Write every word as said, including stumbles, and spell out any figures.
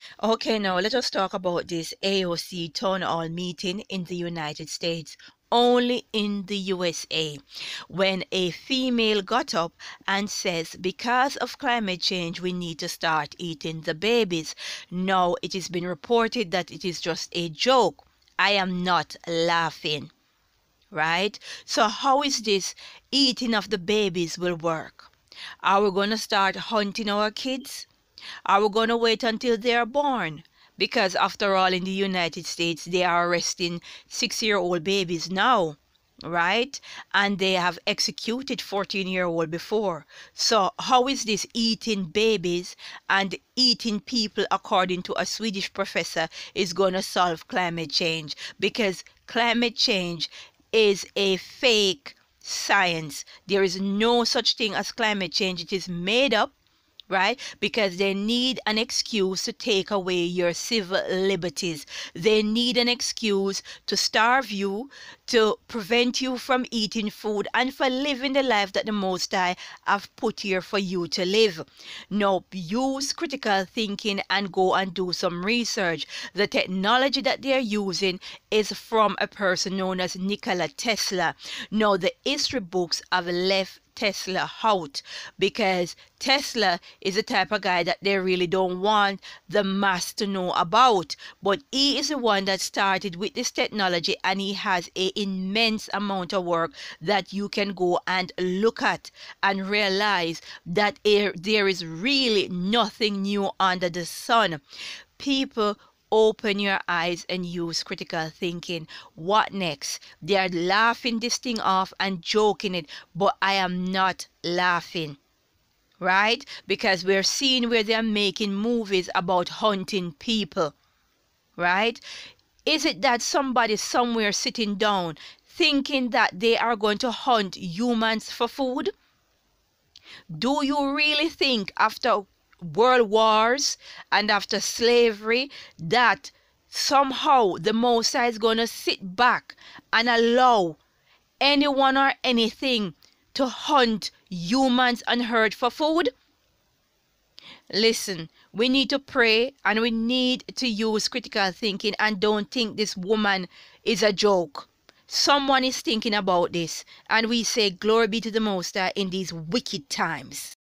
Okay, now let us talk about this A O C town hall meeting in the United States. Only in the U S A, when a female got up and says, because of climate change, we need to start eating the babies. Now, it has been reported that it is just a joke. I am not laughing, right? So, how is this eating of the babies will work? Are we going to start hunting our kids? Are we going to wait until they are born? Because after all, in the United States, they are arresting six-year-old babies now, right? And they have executed fourteen-year-old before. So how is this eating babies and eating people, according to a Swedish professor, is going to solve climate change? Because climate change is a fake science. There is no such thing as climate change. It is made up, right? Because they need an excuse to take away your civil liberties. They need an excuse to starve you, to prevent you from eating food, and for living the life that the Most High have put here for you to live. Now, use critical thinking and go and do some research. The technology that they're using is from a person known as Nikola Tesla. Now, the history books have left Tesla out because Tesla is the type of guy that they really don't want the mass to know about. But he is the one that started with this technology, and he has an immense amount of work that you can go and look at and realize that there is really nothing new under the sun. People, open your eyes and use critical thinking. What next? They are laughing this thing off and joking it, but I am not laughing, right? Because we're seeing where they're making movies about hunting people, right? Is it that somebody somewhere sitting down thinking that they are going to hunt humans for food? Do you really think after world wars and after slavery that somehow the Most High is going to sit back and allow anyone or anything to hunt humans and hurt for food? Listen, we need to pray and we need to use critical thinking, and don't think this woman is a joke. Someone is thinking about this, and we say glory be to the Most High in these wicked times.